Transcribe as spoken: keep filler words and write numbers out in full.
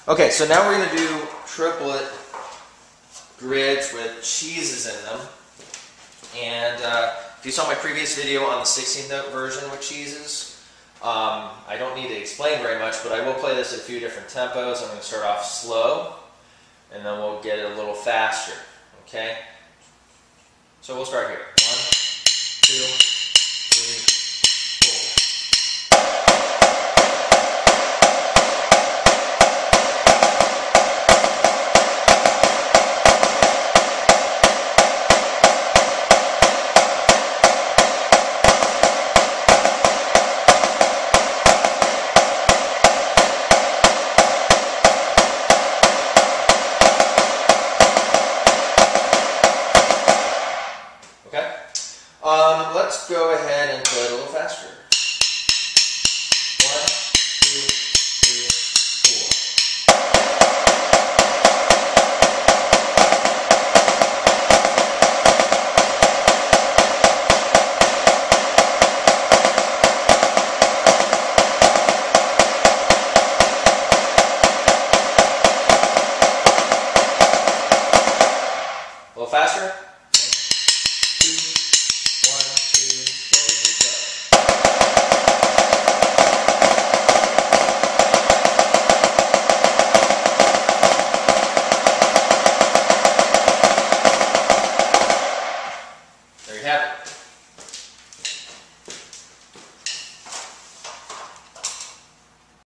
Okay, so now we're going to do triplet grids with cheeses in them. And uh, if you saw my previous video on the sixteenth note version with cheeses, um, I don't need to explain very much, but I will play this at a few different tempos. I'm going to start off slow, and then we'll get it a little faster. Okay? So we'll start here. One, two,